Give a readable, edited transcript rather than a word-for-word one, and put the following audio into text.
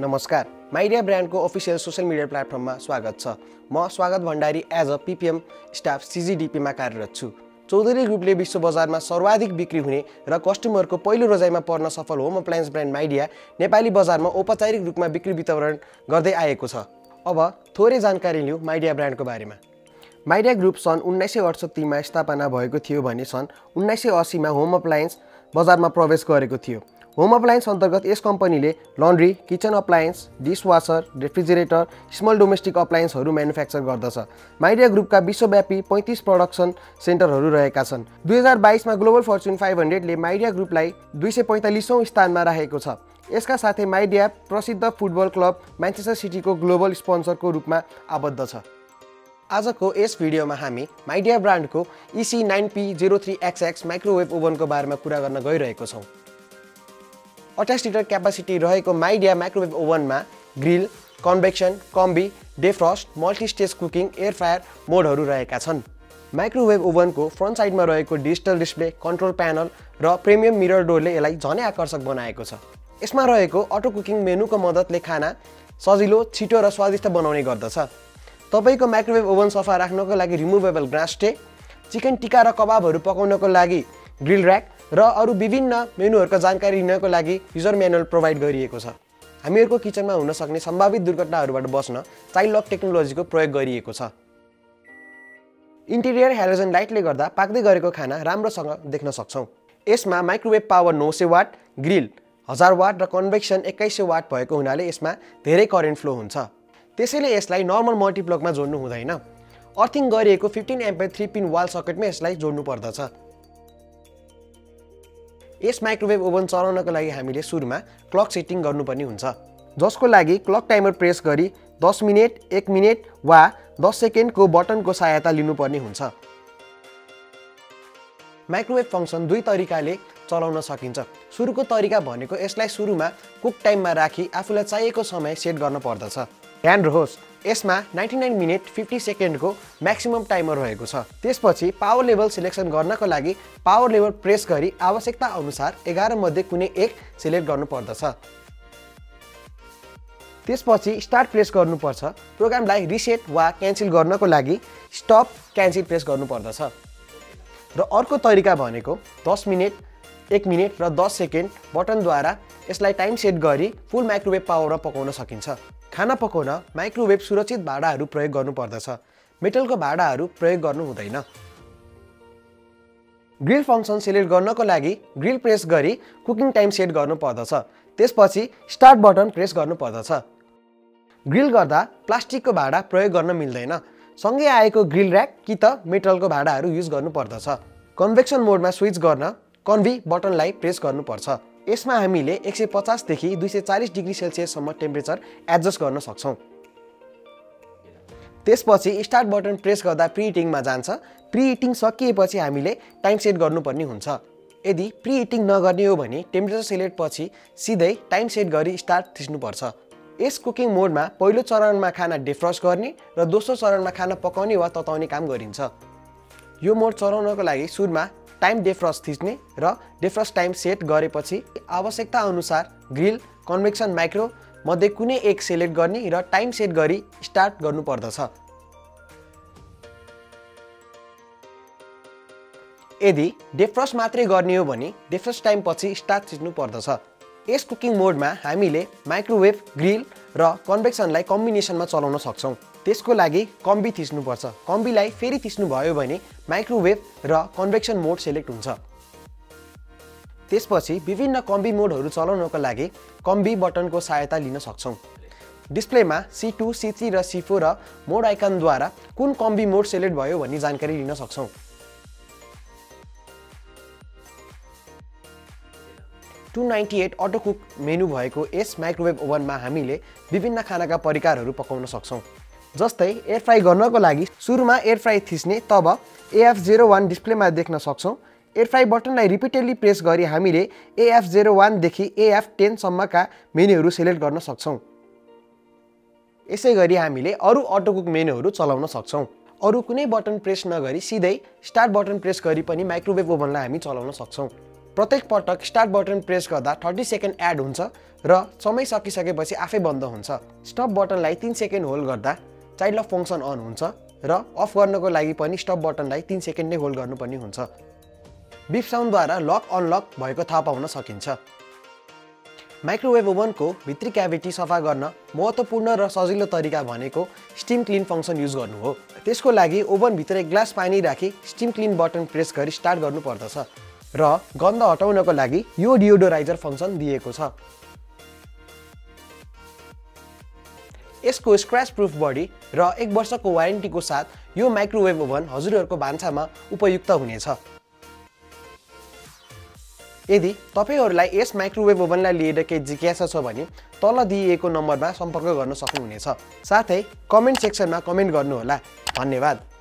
नमस्कार, माइडिया ब्रान्डको official social media प्लेटफर्ममा स्वागत छ। म Swagat Bhandari as a PPM staff सीजीडीपीमा कार्यरत छु। चौधरी ग्रुपले विश्व बजारमा सर्वाधिक बिक्री हुने र कस्टमरको पहिलो रोजाइमा पर्न सफल होम अप्लायन्स ब्रान्ड माइडिया नेपाली बजारमा औपचारिक रूपमा बिक्री वितरण गर्दै आएको छ। अब थोरै जानकारी लिऊ माइडिया ब्रान्डको बारेमा। माइडिया ग्रुप सन् 1968 मा स्थापना भएको थियो भने सन् 1980 मा होम अप्लायन्स बजारमा प्रवेश गरेको थियो। होम अप्लायन्स अन्तर्गत यस कम्पनीले laundry, kitchen appliance, dishwasher, refrigerator, small domestic अप्लायन्सहरू म्यानुफ्याक्चर गर्दछ। माइडिया ग्रुपका विश्वव्यापी 35 प्रोडक्सन सेन्टरहरू रहेका छन्। 2022 मा ग्लोबल फर्च्युन 500 ले माइडिया ग्रुपलाई 245औं स्थानमा राखेको छ। यसका साथै माइडिया प्रसिद्ध फुटबल क्लब म्यान्चेस्टर सिटीको ग्लोबल स्पोन्सरको रूपमा आबद्ध छ। आजको यस भिडियोमा हामी माइडिया ब्रान्डको EC9P03XX माइक्रोवेभ ओभनको बारेमा कुरा गर्न गइरहेको छौँ। 28 लिटर क्यापासिटी रहेको माइडिया माइक्रोवेभ ओभनमा grill, convection, combi, defrost, multistage cooking, air fryer मोडहरू रहेका छन्। माइक्रोवेभ ओभनको फ्रन्ट साइडमा रहेको डिजिटल डिस्प्ले, कन्ट्रोल प्यानल र प्रिमियम मिरर डोरले यसलाई झनै आकर्षक बनाएको छ। यसमा रहेको अटो कुकिङ मेनुको मद्दतले खाना सजिलो, छिटो र स्वादिष्ट बनाउने गर्दछ। तपाईको माइक्रोवेभ ओभन सफा राख्नको लागि removable glass tray, chicken tikka र कबाबहरू पकाउनको लागि ग्रिल र्याक र अरू विभिन्न मेनुहरूको जानकारी लिनको लागि युजर म्यानुअल प्रोभाइड गरिएको छ। हामीहरूको किचनमा हुन सक्ने सम्भावित दुर्घटनाहरूबाट बच्न चाइल्ड लक टेक्नोलोजीको प्रयोग गरिएको छ। इन्टिरियर हेलोजन लाइटले गर्दा पाक्दै गरेको खाना राम्रोसँग देख्न सक्छौँ। यसमा microwave power 900 watt, grill 1000 watt र कन्भेक्सन 2100 वाट भएको हुनाले यसमा धेरै करेन्ट फ्लो हुन्छ। त्यसैले यसलाई नर्मल मल्टिप्लगमा जोड्नु हुँदैन। अर्थिङ गरिएको 15 एम्पियर 3 पिन वाल सकेटमा यसलाई जोड्नु पर्दछ। यस माइक्रोवेभ ओभन चलाउनको लागि हामीले सुरुमा क्लक सेटिङ गर्नुपर्ने हुन्छ, जसको लागि क्लक टाइमर प्रेस गरी 10 मिनेट, 1 मिनेट वा 10 सेकेन्डको बटनको सहायता लिनुपर्ने हुन्छ। माइक्रोवेभ फङ्सन दुई तरिकाले चलाउन सकिन्छ। सुरुको तरिका भनेको यसलाई सुरुमा कुक टाइममा राखी आफूलाई चाहिएको समय सेट गर्न पर्दछ। ध्यान रहोस्, यसमा 99 मिनेट 50 सेकेन्डको म्याक्सिमम टाइमर रहेको छ। त्यसपछि पावर लेभल सिलेक्सन गर्नको लागि पावर लेभल प्रेस गरी आवश्यकता अनुसार 11 मध्ये कुनै एक सिलेक्ट गर्नु पर्दछ। त्यसपछि स्टार्ट प्रेस गर्नुपर्छ। प्रोग्रामलाई रिसेट वा क्यान्सल गर्नको लागि स्टप क्यान्सल प्रेस गर्नु पर्दछ। र अर्को तरिका भनेको 10 मिनेट, 1 मिनेट र 10 सेकेन्ड बटनद्वारा यसलाई टाइम सेट गरी फुल माइक्रोवेभ पावरमा पकाउन सकिन्छ। खाना पकाउन माइक्रोवेभ सुरक्षित भाँडाहरू प्रयोग गर्नुपर्दछ। मेटलको भाँडाहरू प्रयोग गर्नु हुँदैन। ग्रिल फङ्सन सिलेक्ट गर्नको लागि ग्रिल प्रेस गरी कुकिङ टाइम सेट गर्नुपर्दछ। त्यसपछि स्टार्ट बटन प्रेस गर्नुपर्दछ। ग्रिल गर्दा प्लास्टिकको भाँडा प्रयोग गर्न मिल्दैन। सँगै आएको ग्रिल र्याक कि त मेटलको भाँडाहरू युज गर्नुपर्दछ। कन्भेक्सन मोडमा स्विच गर्न कन्भी बटनलाई प्रेस गर्नुपर्छ। यसमा हामीले 150 देखि 240 डिग्री सेल्सियससम्म टेम्परेचर एडजस्ट गर्न सक्छौँ। त्यसपछि स्टार्ट बटन प्रेस गर्दा प्रिहिटिङमा जान्छ। प्रिहिटिङ सकिएपछि हामीले टाइम सेट गर्नुपर्ने हुन्छ। यदि प्रिहिटिङ नगर्ने हो भने टेम्परेचर सेलेक्ट पछि सिधै टाइम सेट गरी स्टार्ट थिच्नुपर्छ। यस कुकिङ मोडमा पहिलो चरणमा खाना डिफ्रस्ट गर्ने र दोस्रो चरणमा खाना पकाउने वा तताउने काम गरिन्छ। यो मोड चलाउनको लागि सुरुमा टाइम डेफ्रस्ट थिच्ने र डेफ्रस्ट टाइम सेट गरेपछि आवश्यकता अनुसार ग्रिल, कन्भेक्सन, माइक्रो मध्ये कुनै एक सेलेक्ट गर्ने र टाइम सेट गरी स्टार्ट गर्नुपर्दछ। यदि डेफ्रस्ट मात्रै गर्ने हो भने डेफ्रस्ट टाइम पछि स्टार्ट थिच्नु पर्दछ। यस कुकिङ मोडमा हामीले माइक्रोवेभ, ग्रिल र कन्भेक्सनलाई कम्बिनेसनमा चलाउन सक्छौँ। त्यसको लागि कम्बी थिच्नुपर्छ। कम्बीलाई फेरि थिच्नु भयो भने माइक्रोवेभ र कन्भेक्सन मोड सेलेक्ट हुन्छ। त्यसपछि विभिन्न कम्बी मोडहरू चलाउनको लागि कम्बी बटनको सहायता लिन सक्छौँ। डिस्प्लेमा C2, C3 र C4 र मोड आइकनद्वारा कुन कम्बी मोड सेलेक्ट भयो भन्ने जानकारी लिन सक्छौँ। $298 अटो कुक मेनु भएको यस माइक्रोवेभ ओभनमा हामीले विभिन्न खानाका परिकारहरू पकाउन सक्छौँ। जस्तै एयर फ्राई गर्नको लागि सुरुमा एयर फ्राई थिच्ने, तब AF01 डिस्प्लेमा देख्न सक्छौँ। एयर फ्राई बटनलाई रिपिटेडली प्रेस गरी हामीले AF01 देखि AF10 सम्मका मेनुहरू सेलेक्ट गर्न सक्छौँ। यसै गरी हामीले अरू अटो कुक मेनुहरू चलाउन सक्छौँ। अरू कुनै बटन प्रेस नगरी सिधै स्टार्ट बटन प्रेस गरी पनि माइक्रोवेभ ओभनलाई हामी चलाउन सक्छौँ। प्रत्येक पटक स्टार्ट बटन प्रेस गर्दा 30 सेकेन्ड एड हुन्छ र समय सकिसकेपछि आफै बन्द हुन्छ। स्टप बटनलाई 3 सेकेन्ड होल्ड गर्दा चाइल्ड लक फङ्सन अन हुन्छ र अफ गर्नको लागि पनि स्टप बटनलाई 3 सेकेन्ड नै होल्ड गर्नुपर्ने हुन्छ। बिप साउन्डद्वारा लक अनलक भएको थाहा पाउन सकिन्छ। माइक्रोवेभ ओभनको भित्री क्याभिटी सफा गर्न महत्त्वपूर्ण र सजिलो तरिका भनेको स्टिम क्लिन फङ्सन युज गर्नु हो। त्यसको लागि ओभनभित्र एक ग्लास पानी राखी स्टिम क्लिन बटन प्रेस गरी स्टार्ट गर्नुपर्दछ र गन्ध हटाउनको लागि यो डियोडोराइजर फङ्सन दिएको छ। यसको स्क्रैच प्रुफ बडी र 1 वर्षको वारेन्टीको साथ यो माइक्रोवेभ ओभन हजुरहरूको भान्सामा उपयुक्त हुनेछ। यदि तपाईहरुलाई यस माइक्रोवेभ ओभनलाई लिएर केही जिज्ञासा छ भने तल दिइएको नम्बरमा सम्पर्क गर्न सक्नुहुनेछ। साथै कमेन्ट सेक्सनमा कमेन्ट गर्नुहोला। धन्यवाद।